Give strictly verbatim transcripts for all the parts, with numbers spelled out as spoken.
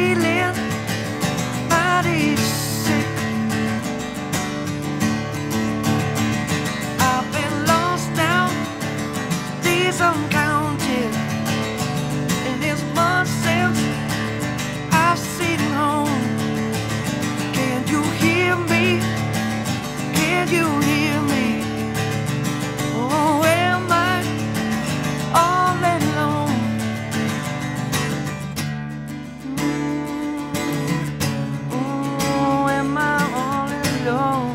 feeling mighty sick. I've been lost now, days uncounted, and it's months since I've seen home. Can you hear me? Can you hear me? Oh, am I all alone? Mm, oh, am I all alone?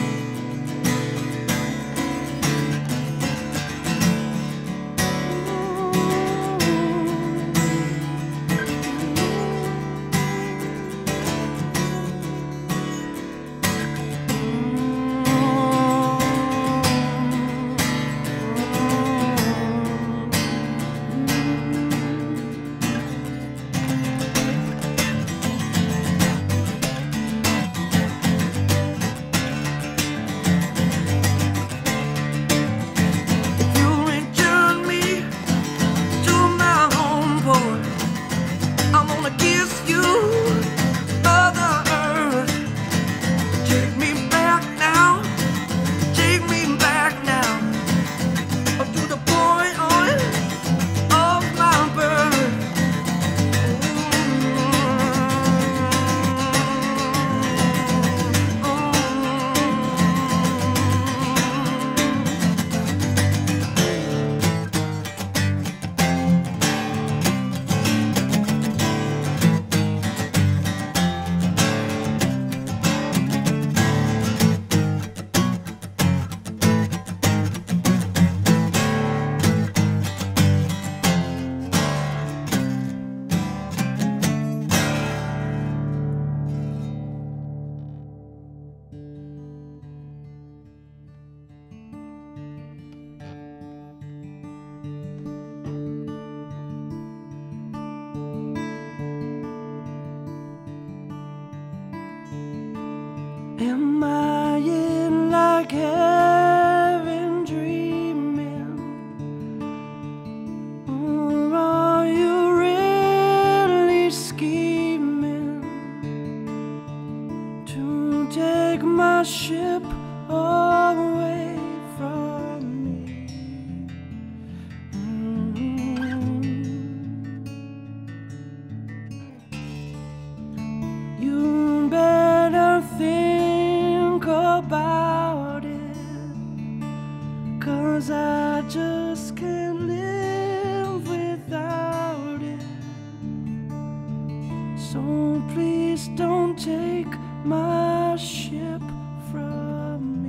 Am I in like heaven dreaming, or are you really scheming to take my ship away from me? Mm-hmm. You better think about it, 'cause I just can't live without it. So please don't take my ship from me.